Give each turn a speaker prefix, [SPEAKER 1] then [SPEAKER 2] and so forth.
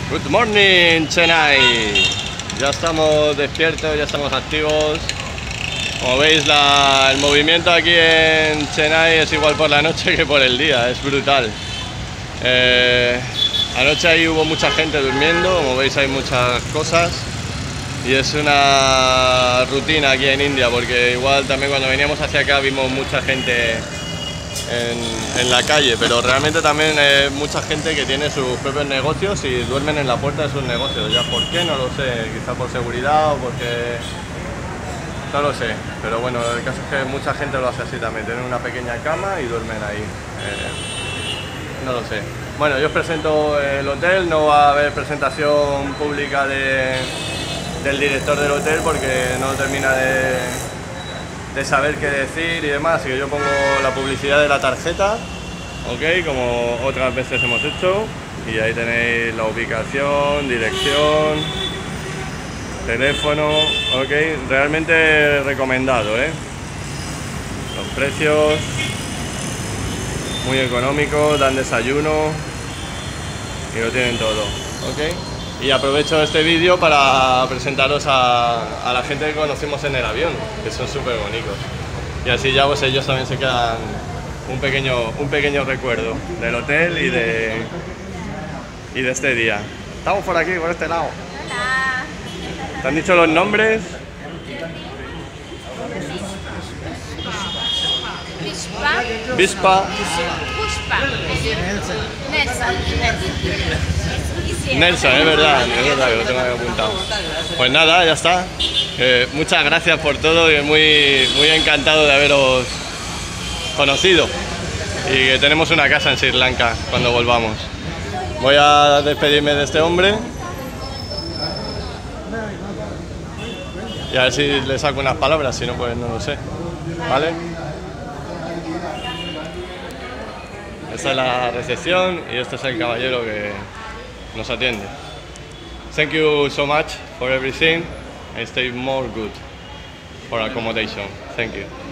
[SPEAKER 1] Good morning, Chennai. Ya estamos despiertos, ya estamos activos. Como veis, el movimiento aquí en Chennai es igual por la noche que por el día, es brutal. Anoche ahí hubo mucha gente durmiendo, como veis hay muchas cosas. Y es una rutina aquí en India, porque igual también cuando veníamos hacia acá vimos mucha gente en la calle, pero realmente también mucha gente que tiene sus propios negocios y duermen en la puerta de sus negocios. Ya por qué, no lo sé, quizá por seguridad o porque... no lo sé, pero bueno, el caso es que mucha gente lo hace así también, tienen una pequeña cama y duermen ahí. No lo sé. Bueno, yo os presento el hotel, no va a haber presentación pública del director del hotel porque no termina de saber qué decir y demás, así que yo pongo la publicidad de la tarjeta, ok, como otras veces hemos hecho, y ahí tenéis la ubicación, dirección, teléfono, ok, realmente recomendado, los precios muy económicos, dan desayuno y lo tienen todo, ok. Y aprovecho este vídeo para presentaros a la gente que conocimos en el avión, que son súper bonitos. Y así ya pues ellos también se quedan un pequeño recuerdo del hotel y de este día. Estamos por aquí, por este lado.
[SPEAKER 2] Hola.
[SPEAKER 1] ¿Te han dicho los nombres? Vispa.
[SPEAKER 2] Pushpa.
[SPEAKER 1] Nelson, es verdad que lo tengo ahí apuntado. Pues nada, ya está. Muchas gracias por todo y muy encantado de haberos conocido. Y que tenemos una casa en Sri Lanka cuando volvamos. Voy a despedirme de este hombre. Y a ver si le saco unas palabras, si no pues no lo sé. ¿Vale? Esta es la recepción y este es el caballero que nos atiende. Thank you so much for everything and stay more good for accommodation. Thank you.